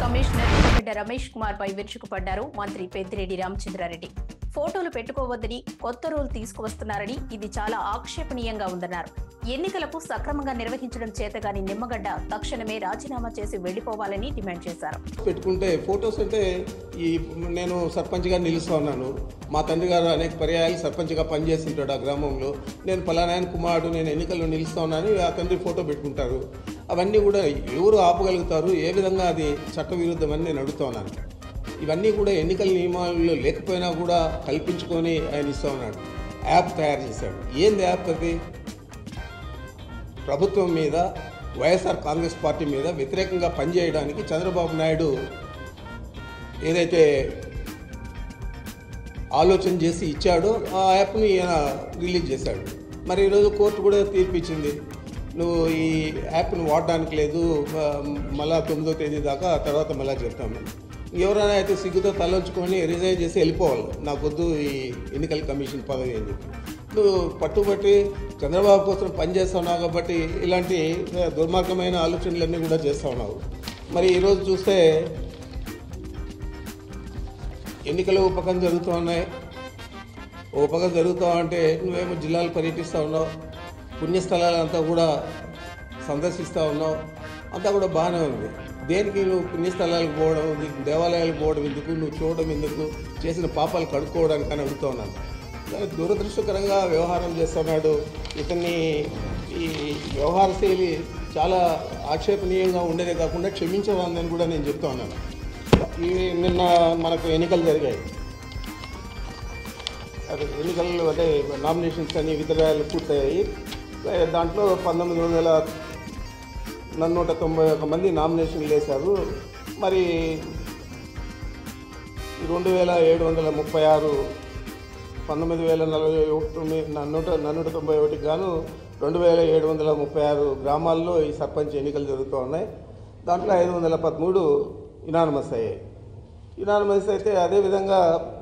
Commissioner Nimmagadda Ramesh Kumar పై విరుచుకుపడ్డారు మంత్రి పెద్దిరెడ్డి రామచంద్రారెడ్డి. ఫోటోలు పెట్టుకోవద్దని కొత్త రూల్ తీసుకువస్తున్నారని, ఇది చాలా ఆక్షేపణీయంగా ఉందన్నారు. ఎన్నికలకు సక్రమంగా నిర్వహించడం చేతగాని నిమ్మగడ్డ తక్షణమే రాజీనామా చేసి వెళ్లిపోవాలని డిమాండ్ చేశారు. పెట్టుకుంటే ఫోటోస్ అంటే నేను సర్పంచ్గా నిలుస్తా ఉన్నాను. మా తండ్రి గారు అనేక పర్యాయాలు సర్పంచ్గా పనిచేస్తుంటాడు ఆ గ్రామంలో. నేను పలానాయన కుమారుడు, నేను ఎన్నికల్లో నిలుస్తా ఉన్నాను, ఆ తండ్రి ఫోటో పెట్టుకుంటారు. అవన్నీ కూడా ఎవరు ఆపగలుగుతారు? ఏ విధంగా అది చట్టవిరుద్ధమని నేను అడుగుతా ఉన్నాను. ఇవన్నీ కూడా ఎన్నికల నియమాల్లో లేకపోయినా కూడా కల్పించుకొని ఆయన ఇస్తూ ఉన్నాడు. యాప్ తయారు చేశాడు. ఏంది యాప్ అది? ప్రభుత్వం మీద, వైఎస్ఆర్ కాంగ్రెస్ పార్టీ మీద వ్యతిరేకంగా పనిచేయడానికి చంద్రబాబు నాయుడు ఏదైతే ఆలోచన చేసి ఇచ్చాడో ఆ యాప్ని ఈయన రిలీజ్ చేశాడు. మరి ఈరోజు కోర్టు కూడా తీర్పు ఇచ్చింది, నువ్వు ఈ యాప్ను వాడడానికి లేదు, మళ్ళా 9వ తేదీ దాకా, తర్వాత మళ్ళీ చెప్తాము. ఎవరైనా అయితే సిగ్గుతో తలొంచుకొని రిజైన్ చేసి వెళ్ళిపోవాలి, నాకొద్దు ఈ ఎన్నికల కమిషన్ పదవి అని చెప్పి. నువ్వు పట్టుబట్టి చంద్రబాబు కోసం పనిచేస్తా ఉన్నావు కాబట్టి ఇలాంటి దుర్మార్గమైన ఆలోచనలన్నీ కూడా చేస్తూ ఉన్నావు. మరి ఈరోజు చూస్తే ఎన్నికలు ఒక పక్కన జరుగుతూ ఉన్నాయి. ఒక పక్కన జరుగుతూ అంటే నువ్వేమో జిల్లాలు పర్యటిస్తూ ఉన్నావు, పుణ్యస్థలాలంతా కూడా సందర్శిస్తూ ఉన్నావు, అంతా కూడా బాగానే ఉంది. దేనికి నువ్వు పుణ్యస్థలాలకు పోవడం, దేవాలయాలకు పోవడం ఎందుకు, నువ్వు చూడడం ఎందుకు, చేసిన పాపాలు కడుక్కోవడానికి అని అడుగుతూ ఉన్నాను. దురదృష్టకరంగా వ్యవహారం చేస్తున్నాడు. ఇతన్ని ఈ వ్యవహార శైలి చాలా ఆక్షేపణీయంగా ఉండేదే కాకుండా క్షమించవాలని కూడా నేను చెప్తా ఉన్నాను. నిన్న మనకు ఎన్నికలు జరిగాయి. అదే ఎన్నికల్లో అంటే నామినేషన్స్ అని విత్డ్రాయలు పూర్తయ్యాయి. దాంట్లో 1991 మంది నామినేషన్లు వేశారు. మరి 2736 19,041 గాను 2736 గ్రామాల్లో ఈ సర్పంచ్ ఎన్నికలు జరుగుతూ ఉన్నాయి. దాంట్లో 513 యునానిమస్ అయ్యాయి. యునానిమస్ అయితే అదేవిధంగా